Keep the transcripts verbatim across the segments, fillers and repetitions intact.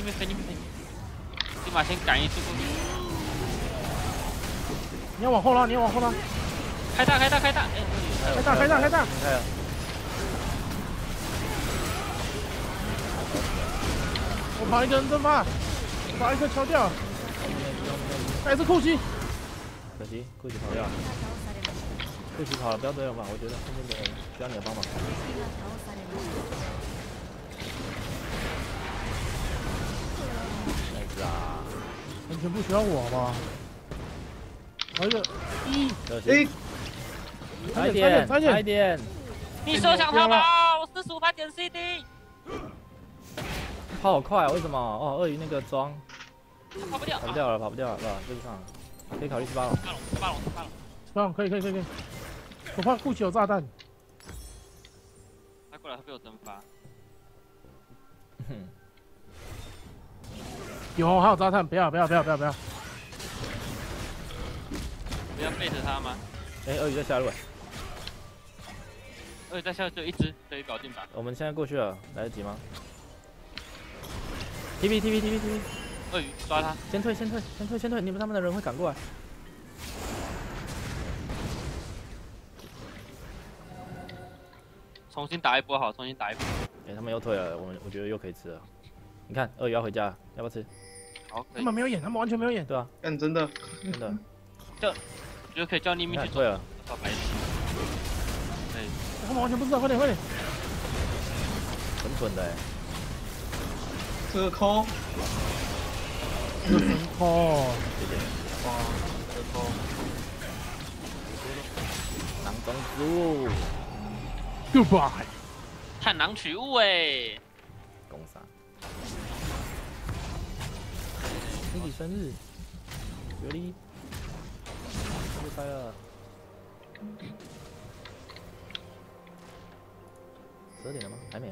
边飞，那边飞。立马先赶一次过去。 你要往后拉，你要往后拉。 开大，开大，开大！哎， 开大，开大，开大！ 开了。 我跑一个人蒸发，把一颗敲掉。还是库奇。 可惜库奇跑掉了。库奇跑了，不要追了吧？我觉得后面的人需要你的帮忙。nice 啊！ 完全不需要我，好不好？来一个一， 一，快点，快点！ 你休想逃跑！我四十五发减 C D。 跑好快啊！为什么？哦，鳄鱼那个装跑不掉， 跑不掉了，跑不掉了，是吧？对不上了，可以考虑十八龙。 十八龙，十八龙， 十八龙，可以，可以，可以，可以。我怕库奇有炸弹。 他过来，他被我蒸发。 有，还有炸弹，不要，不要，不要，不要，不要。 不要背着他吗？ 哎，鳄鱼在下路。 鳄鱼在下路，就一只，可以搞定吧？ 我们现在过去了，来得及吗 ？T P T P T P T P。 鳄鱼抓他， 先退，先退，先退，先退！你们他们的人会赶过来。 重新打一波好，重新打一波。 哎，他们又退了，我们我觉得又可以吃了。你看，鳄鱼要回家了，要不要吃？ 好，可以。 他们没有演，他们完全没有演。 对啊， 干真的， 真的。 就我觉得可以叫匿名去退了。 找白痴。对。 他们完全不知道，快点，快点。 蠢蠢的哎。 这个抠， 这个神抠， 谢谢。 哇，这个抠。 囊中之物。 Goodbye。 探囊取物哎。 攻杀。兄弟生日，尤里，生日快乐！十二点了吗？还没有。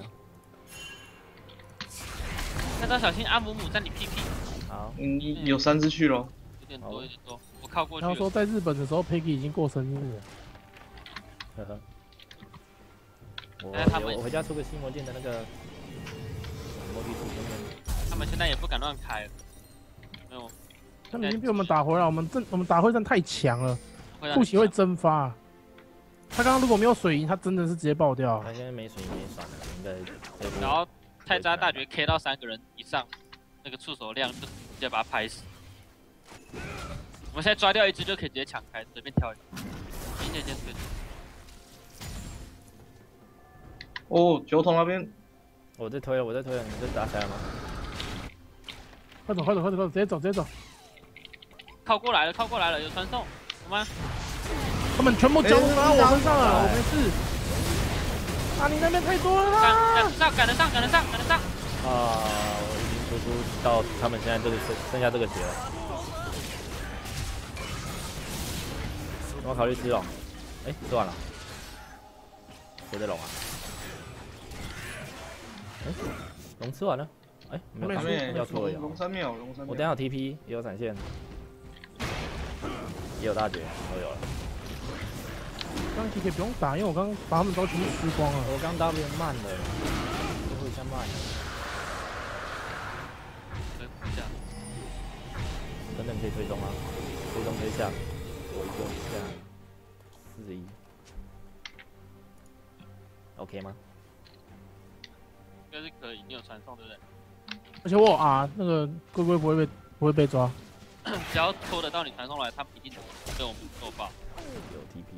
那张小心阿姆姆在你屁屁。 好。 嗯，有三只去了。 有点多，有点多，我靠过去。 他说在日本的时候，Peggy 已经过生日了。 呵呵。我我回家出个新魔剑的那个魔具出现。 他们现在也不敢乱开了。没有。 他们已经被我们打回来，我们阵我们打会战太强了，库奇会蒸发。他刚刚如果没有水银，他真的是直接爆掉。 他现在没水银没闪了，应该。 然后泰扎大绝 K 到三个人以上，那个触手量就直接把他拍死。我们现在抓掉一只就可以直接抢开，随便挑一个。一件件推。 哦，酒桶那边。 我在推了，我在推了，你这打起来了吗？ 快走，快走，快走，快走，直接走，直接走。 靠过来了，靠过来了，有传送，有吗？ 他们全部交到我身上了，我没事。啊，你那边太多了啦！ 赶得上，赶得上，赶得上，赶得上。 啊，我已经输出到他们现在这个剩剩下这个血了。我要考虑吃龙，哎，吃完了。谁的龙啊？哎，龙吃完了。哎，没有，要出而已。 龙三秒，龙三秒。 我等下有 T P， 也有闪现，也有大绝，都有了。 刚 T K 不用打，因为我刚把他们都全部吃光了。 我刚 W 慢了，最后一下慢了。等等可以推中吗？推中推下，我一个下，四十一 ，OK 吗？ 应该是可以，你有传送对不对？ 而且我有 R， 那个龟龟不会被不会被抓。 只要拖得到你传送来，他们一定被我们揍爆。 有 T P。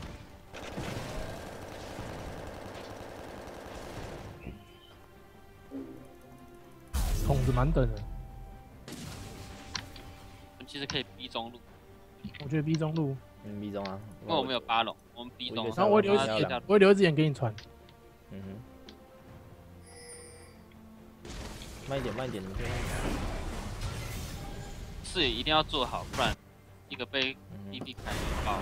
筒子蛮等的。 我们其实可以逼中路。 我觉得 B 中路。 嗯 ，B 中啊。 因为我们有八龙，我们 B 中。 然后我会留一只眼，我会留一只眼给你传。 嗯哼。慢一点，慢一点，你可以慢一点。 视野一定要做好，不然一个被 T P 开爆。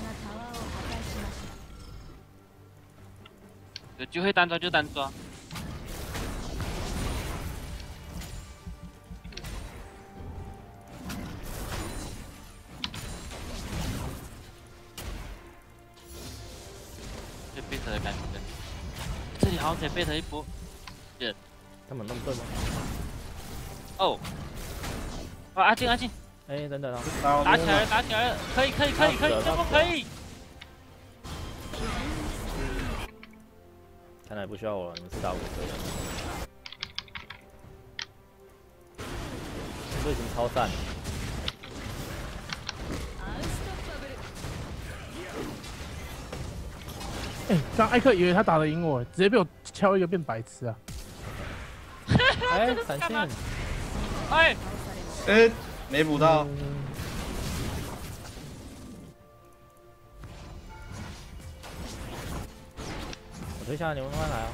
有机会单抓就单抓。被贝特的感觉，这里好像可以贝特一波。对， 他们那么笨吗？ 哦，啊，阿进阿进， 哎，等等啊， 打起来了，打起来了，可以可以可以可以，这波可以。 看来不需要我了，你们是打我的。这已经超散了。 哎，刚艾克以为他打得赢我，直接被我敲一个变白痴啊！ 哎，闪现！ 哎哎，没补到。 我推下，你们慢慢来啊。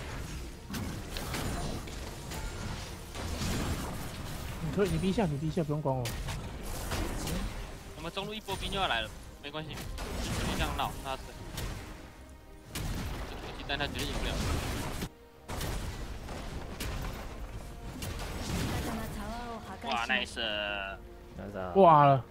你推，你逼一下，你逼一下，不用管我。 我们中路一波兵就要来了，没关系，别这样闹，他死。但他绝对赢不了。哇 ，nice！ 挂了。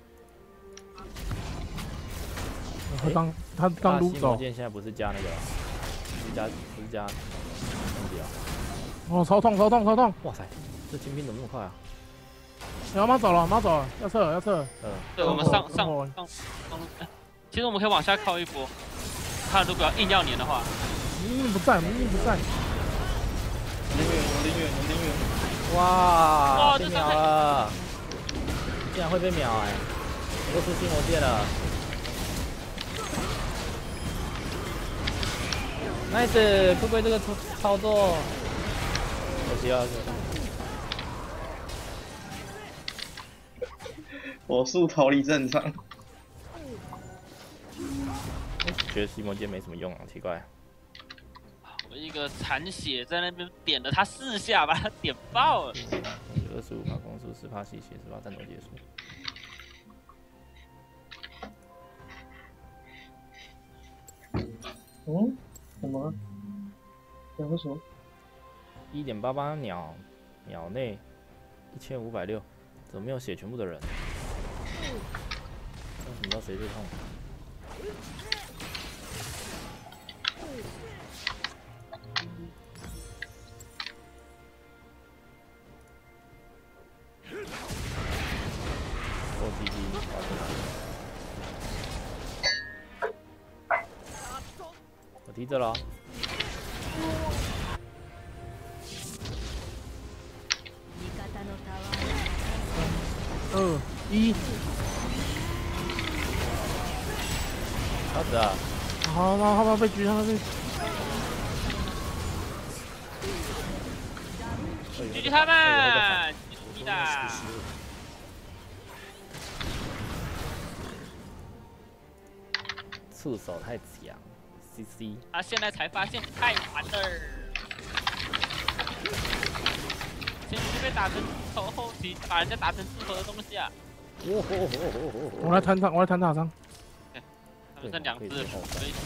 他刚他刚撸走。 剑现在不是加那个，不是加不是加东西啊。 哦，超痛超痛超痛！ 哇塞，这清兵怎么那么快啊？ 要马走了，马走了，要撤了要撤了。 嗯。 对，我们上上上上路，其实我们可以往下靠一波。他如果要硬要粘的话。 明明不在，明明不在。 有林远，有林远，有林远。 哇！被秒了！竟然会被秒哎！我都出新魔剑了。nice， 酷龟这个操操作，可惜啊！ 火速逃离战场。 觉得新魔剑没什么用啊，奇怪。 一个残血在那边点了他四下，把他点爆了。 二十五趴攻速，十趴吸血，十趴战斗结束。 嗯？什么？讲个什么？ 一点八八秒，秒内一千五百六，怎么没有写全部的人？为什么知道谁最痛？我G G，我踢这了。 二一， 好死啊！ 好，他们被狙，他们被。 狙击他们！狙击的。 触手太强 ，C C。 他现在才发现太晚了。前期被打成猪头，后期把人家打成猪头的东西啊！ 我来弹塔，我来弹塔上。 他们剩两只，所以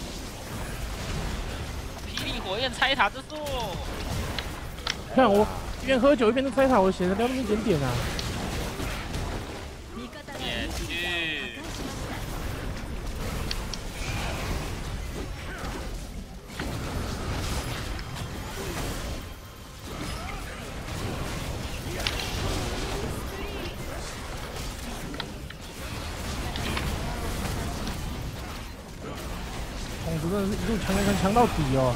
霹雳火焰拆塔之术。 看我一边喝酒一边在拆塔，我写的不要那么一点点啊。 也去。 孔子真的是一路强强强强到底哦！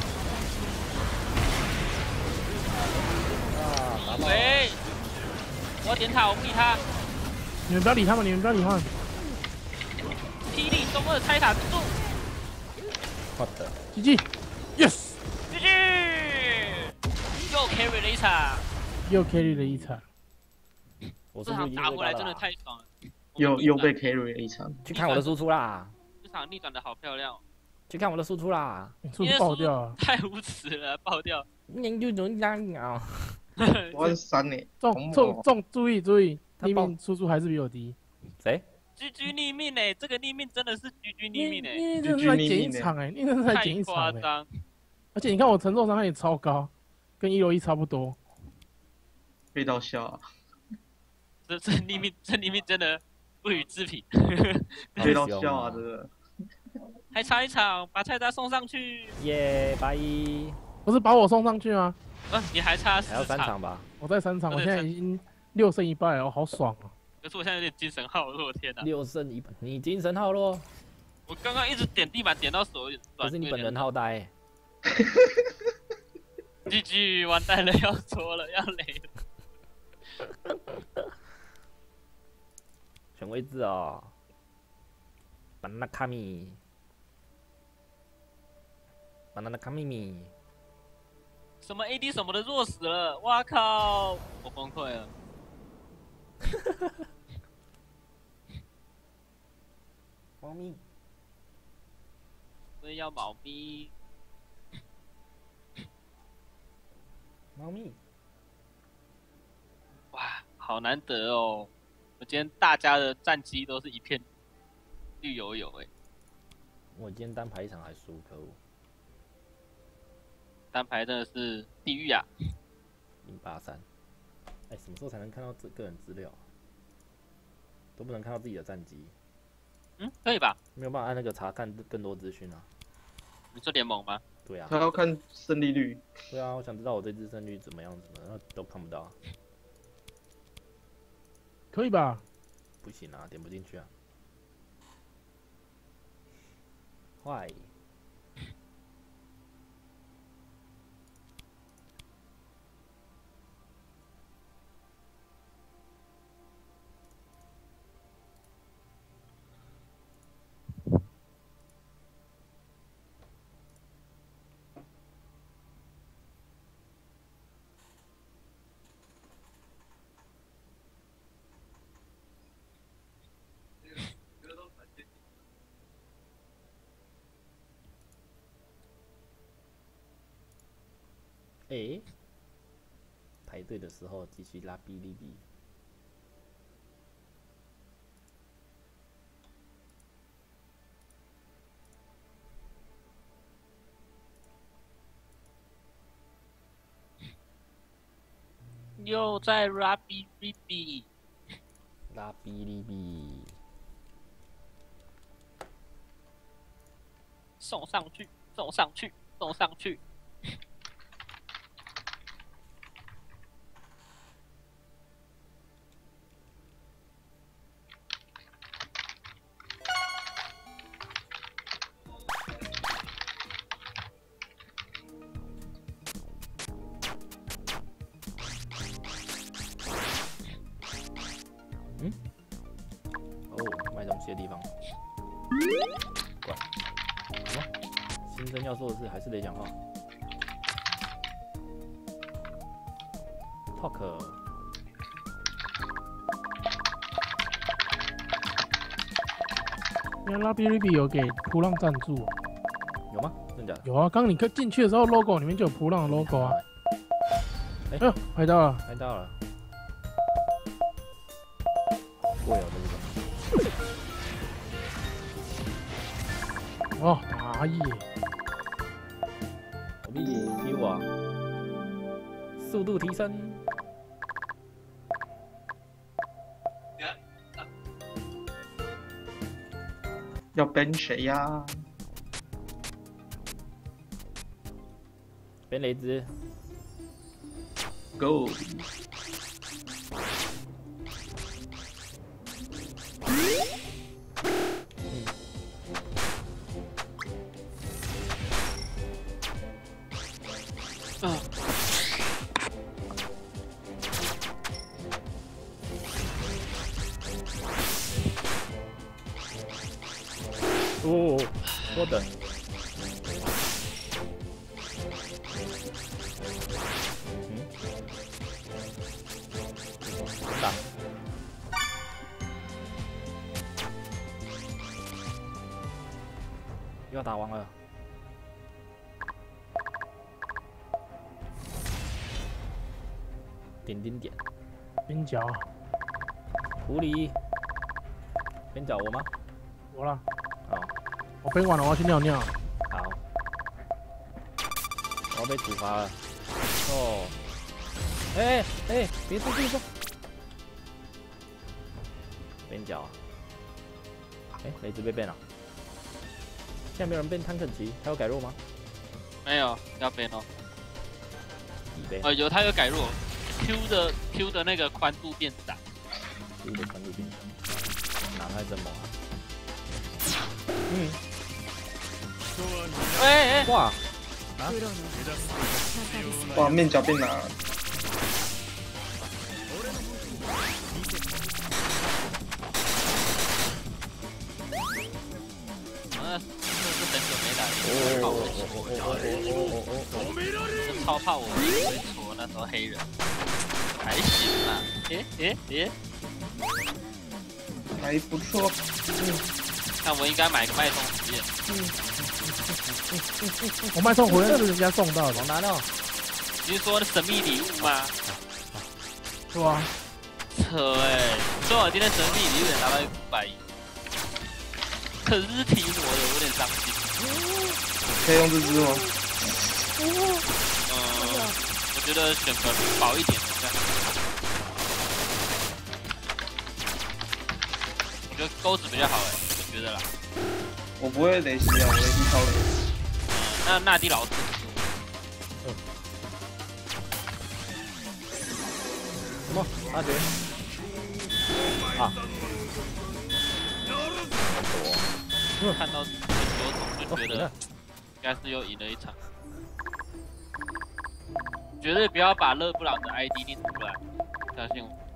喂，我要点塔，我不理他。 你们不要理他们，你们不要理他们。 霹雳中二拆塔之术。 好的 ，G G，Yes，G G， 又 carry 了一场， 又 carry 了一场。 这场打回来真的太爽了。 又又被 carry 了一场。 去看我的输出啦！ 这场逆转的好漂亮。 去看我的输出啦！ 输出爆掉啊！ 太无耻了，爆掉！ 你就能这样。 我是三呢。 中中中！注意注意，逆命输出还是比我低。 谁 ？G G 逆命哎，这个逆命真的是 G G 逆命哎！ 你真的在减一场哎，你真的在减一场哎！ 太夸张！ 而且你看我承受伤害也超高，跟一楼一差不多。 被到笑啊！ 这这逆命，这逆命真的不予置评。 被到笑啊！真的。 还差一场，把菜单送上去。 耶，拜。 不是把我送上去吗？ 啊，你还差四场。 还要三场吧？ 我在三场，我现在已经六胜一败哦，好爽哦！ 可是我现在有点精神耗弱，天哪！ 六胜一败，你精神耗弱？ 我刚刚一直点地板，点到手有点酸。 可是你本人耗呆。 G G 完蛋了，要搓了，要雷了。 选位置哦。banana kami。banana kami mi。 什么 A D 什么的弱死了，哇靠！我崩溃了。 猫咪。 所以要猫咪。 猫咪。 哇，好难得哦！我今天大家的战绩都是一片绿油油哎。 我今天单排一场还输，可恶。 单排真的是地狱啊！ 零八三。哎，什么时候才能看到这个人资料？都不能看到自己的战绩。 嗯，可以吧？ 没有办法按那个查看更多资讯啊。 你说联盟吗？ 对啊。 他要看胜利率。 对啊，我想知道我这支胜率怎么样子的，都看不到。 可以吧？ 不行啊，点不进去啊。坏。哎、欸，排队的时候继续拉哔哩哔。 又在拉哔哩哔， 拉哔哩哔， 送上去，送上去，送上去。 嗯？哦，卖东西的地方。怪。什么？新生要说的是还是得讲话。Talk。 原来拉哔哩哔有给扑浪赞助、啊， 有吗？真的假的？ 有啊，刚你进去的时候 ，logo 里面就有扑浪的 logo 啊。哎呦，拍到了， 拍到了。贵哦，这个。 哦，打野。 我们也 Q 啊，速度提升。 要 ban 谁呀 ？ban 雷兹。 Go。 嗯。 哦，稍等。嗯。打。又要打完了。点点点。 边角。 狐狸。边角我吗？ 我啦。 好。 我边完了，我要去尿尿。 好。我要被处罚了。哦。哎哎、欸，别说别说。边角。哎、欸，雷兹被变了。现在没有人变汤肯奇，他有改弱吗？ 没有，要变哦。 几杯？ 呃，有，他有改弱。 Q 的 Q 的那个宽度变大。 Q 的宽度变大，哪还真猛啊！ 嗯。 哎哎， 哇！啊！ 哇，面角变拿了。 啊，这是很久没打了。 哦哦哦哦哦超怕我会戳那时候黑人，还行啦。诶诶诶， 还不错。 嗯， 那我应该买个脉冲实验。 我脉冲火焰是人家送到的， 好难哦。 你是说的神秘礼物吗？ 是吧？ 扯哎！说我今天神秘礼物也拿到一五百亿，可是是提摩的，我有点伤心。 可以用这支吗？ 嗯，我觉得选个薄一点的这样。我觉得钩子比较好哎，我觉得啦。 我不会雷袭啊，我雷袭超雷。 嗯，那纳迪老师。 什么？阿杰？啊！ 我看到有种就觉得应该是又赢了一场。绝对不要把勒布朗的 I D 念出来，相信我。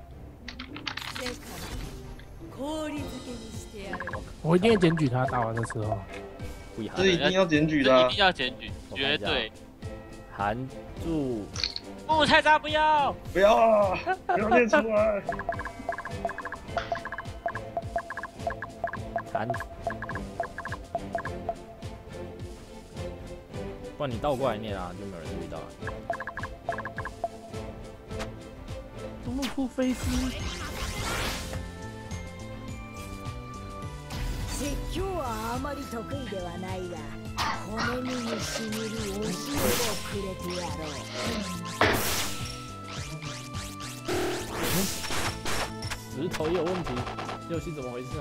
我一定会检举他打完的时候。 不遗憾。 这一定要检举的、啊。 一定要检举，绝对。 含住。 木菜渣不要！ 不要啊！不要念出来。 含。不然你倒过来念啊，就没有人注意到了。 独木出飞机。 説教はあまり得意ではないが、骨身にしみるお汁をくれてやろう。 石头也有问题，游戏怎么回事啊？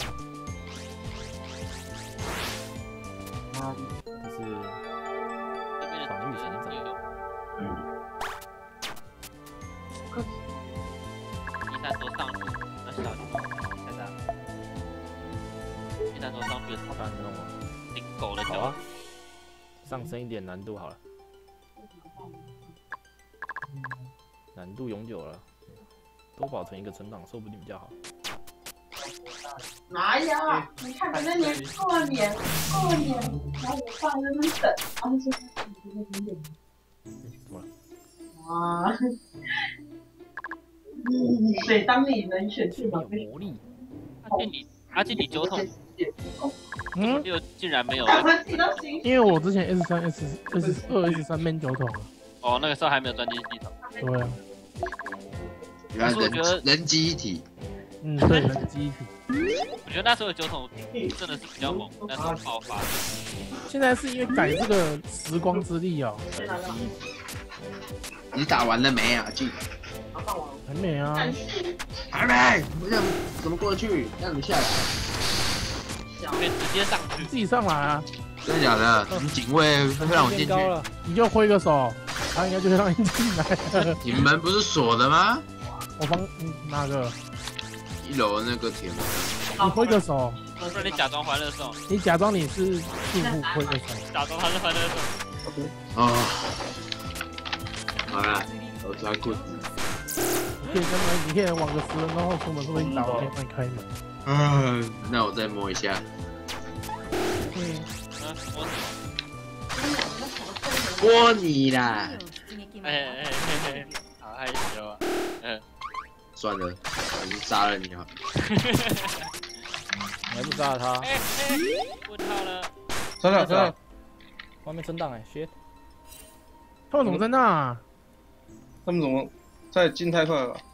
啊，这是防御成长。 一三多上路，那小心在哪？一三多上去的超难弄啊！你狗的脚啊！ 上升一点难度好了，难度永久了，多保存一个存档说不定比较好。 哪呀？你看你那年过年过年，然后我放在那边等，然后现在直接零点。 怎么了？ 哇！嗯，对，当你能选去哪边？ 魔力。 阿健你阿健你酒桶， 嗯， 就竟然没有。 因为我之前 S 三 S S 二 S 三 man 酒桶。 哦，那个时候还没有专机系统。 对啊。 原来人人机一体。 嗯，对，人机一体。 我觉得那时候的酒桶真的是比较猛，那时候爆发。 现在是因为改这个时光之力哦。 你打完了没啊？记还没啊。 还没？我想怎么过去？让你下来。 可以直接上去。 自己上来啊！ 真的假的？你警卫会让我进去？ 你就挥个手，他应该就会让你进来。 你们不是锁的吗？ 我帮哪个？ 一楼那个铁门。 你挥个手。 不然你假装欢乐颂。 你假装你是进户，挥个手。 假装他是欢乐颂。 哦。好了，我穿裤子。 你可以跟他，你可以往个十分钟后出门，说不定打完可以帮你开门。 嗯，那我再摸一下。 嗯。 摸你啦！ 哎哎哎哎，好害羞啊！嗯。 算了，我就杀了你好了。 你还不杀了他？ 哎哎，问号了。 真的真的。 外面存档哎 ，shit。 他们怎么在那、啊？ 他们怎么在进太快了？